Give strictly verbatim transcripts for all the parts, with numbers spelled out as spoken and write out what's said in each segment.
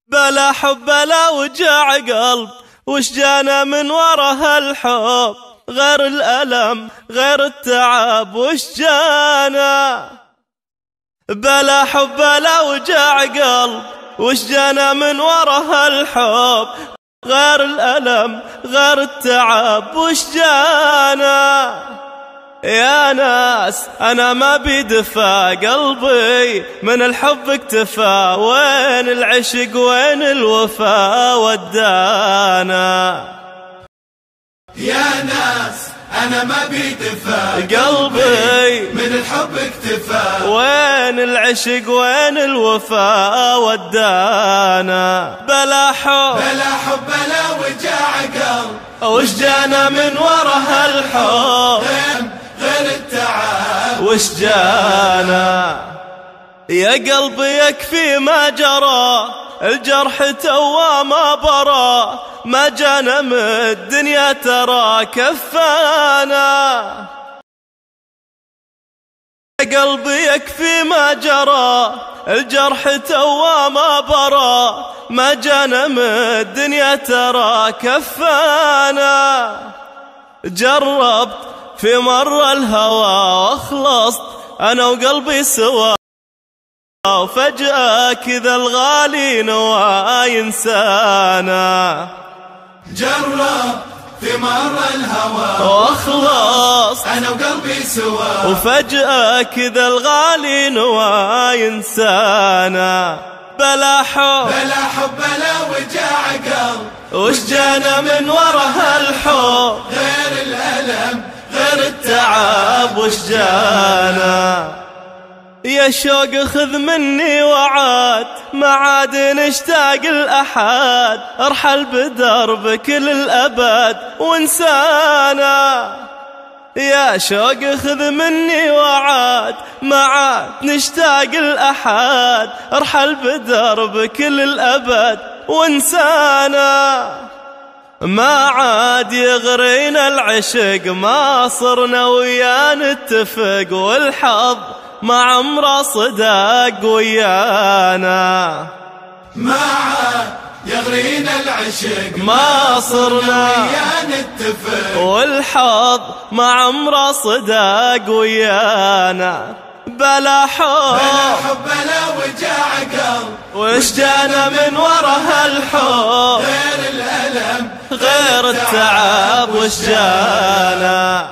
بلا حب بلا وجع قلب، وش جانا من ورا هالحب غير الألم غير التعب؟ وش جانا؟ بلا حب بلا وجع قلب، وش جانا من ورا هالحب غير الألم غير التعب؟ وش جانا؟ يا ناس أنا ما بيدفى قلبي من الحب اكتفى، وين العشق وين الوفا ودانا؟ يا ناس أنا ما بيدفى قلبي من الحب اكتفى، وين العشق وين الوفا ودانا؟ بلا حب بلا حب بلا وجع قلب، وش جانا من ورا هالحب غير التعب؟ وش جانا؟ يا قلبي يكفي ما جرى، الجرح توى ما برى، ما جانا من الدنيا ترى كفانا. يا قلبي يكفي ما جرى، الجرح توى ما برى، ما جانا من الدنيا ترى كفانا. جربت في مر الهوى واخلصت أنا وقلبي سوا، وفجأة كذا الغالي نوى ينسانا. جرب في مر الهوى واخلصت أنا وقلبي سوا، وفجأة كذا الغالي نوى ينسانا. بلا حب بلا حب بلا وجع قلب، وش جانا من ورا هالحب غير الألم غير التعب؟ وش جانا؟ يا شوق خذ مني وعاد، ما عاد نشتاق الأحد، ارحل بدربك للأبد وانسانا. يا شوق خذ مني وعاد، ما عاد نشتاق الأحد، ارحل بدربك للأبد وانسانا. ما عاد يغرينا العشق، ما صرنا ويا نتفق، والحظ ما عمره صدق ويانا. ما عاد يغرينا العشق، ما صرنا ويا نتفق، والحظ ما عمره صدق ويانا. بلا حب بلا حب بلا وجع قلب، وش جانا من ورا هالحب غير الألم غير التعب؟ وش جانا؟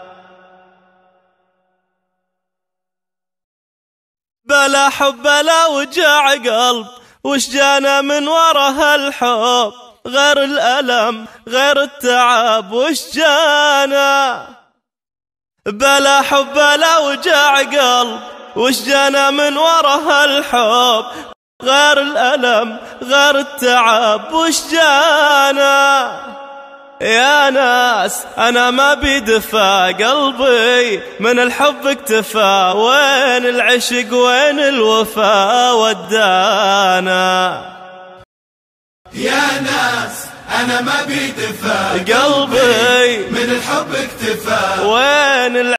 بلا حب بلا وجع قلب، وش جانا من ورا هالحب غير الألم غير التعب؟ وش جانا؟ بلا حب بلا وجع قلب، وش جانا من ورا هالحب غير الألم غير التعب؟ وش جانا؟ يا ناس أنا ما بيدفى قلبي من الحب اكتفى، وين العشق وين الوفا ودانا؟ يا ناس أنا ما بيدفى قلبي من الحب اكتفى، وين